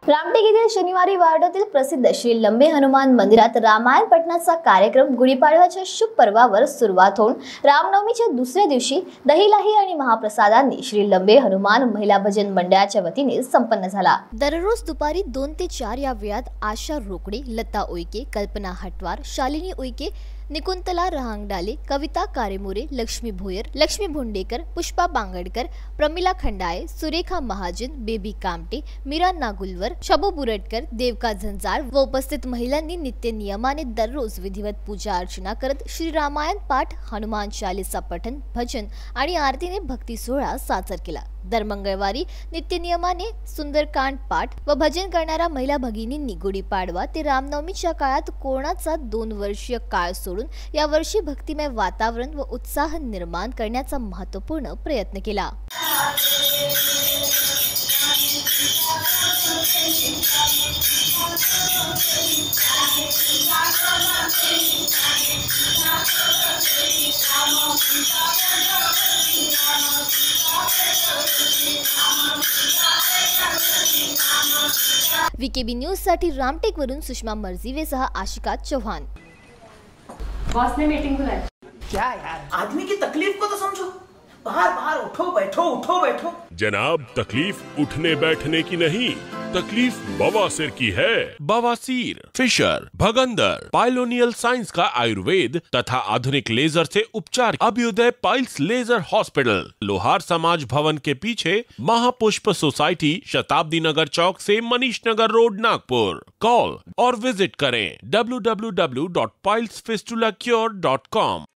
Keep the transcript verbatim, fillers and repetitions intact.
रामटेक येथील शनिवारी वार्डातील प्रसिद्ध श्री लंबे हनुमान मंदिरात रामायण पठणाचा कार्यक्रम गुढीपाडव्याच्या शुभ पर्वावर सुरुवात होऊन रामनवमीच्या दुसऱ्या दिवशी दहीलाही आणि महाप्रसादांनी श्री लंबे हनुमान महिला भजन मंडळाच्या वतीने संपन्न झाला। दररोज दुपारी दोन ते चार या वेळात आशा रोकडे, लता उईके, कल्पना हटवार, शालिनी उईके, निकुंतला रहांगडाले, कविता कारेमोरे, लक्ष्मी भोयर, लक्ष्मी भोंडेकर, पुष्पा बांगडकर, प्रमिला खंडाळे, सुरेखा महाजन, बेबी कामटे, मीरा नागुलवर, शबू बुरटकर, देवका झंजार व उपस्थित महिलांनी नित्य नियमाने दररोज विधिवत पूजा अर्चना करत श्री रामायण पाठ, हनुमान चालीसा पठण, भजन आणि आरतीने भक्ती सोहळा साजरा केला। दर मंगळवारी नित्य नियमाने सुंदरकांड पाठ व भजन करणाऱ्या महिला भगिनींनी गुढीपाडवा ते रामनवमीच्या काळात कोरोनाचा दोन वर्षीय काळ सोडून या वर्षी भक्तिमय वातावरण व उत्साह निर्माण करण्याचा महत्त्वपूर्ण प्रयत्न केला। वीकेबी न्यूज साठी रामटेक वरून सुषमा मर्जीवेसह आशिका चौहान। बॉस ने मीटिंग बुलाई। क्या यार, आदमी की तकलीफ को तो समझो। बाहर बाहर उठो बैठो उठो बैठो। जनाब, तकलीफ उठने बैठने की नहीं, तकलीफ बवासीर की है। बवासीर, फिशर, भगंदर, पाइलोनियल साइंस का आयुर्वेद तथा आधुनिक लेजर से उपचार। Abhyudaya piles laser hospital, Lohar Samaj Bhavan के पीछे, महापुष्प सोसाइटी, शताब्दी नगर चौक से मनीष नगर रोड, नागपुर। कॉल और विजिट करें W W W dot piles fistula cure dot com.